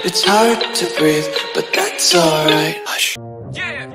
It's hard to breathe, but that's alright. Hush. Yeah.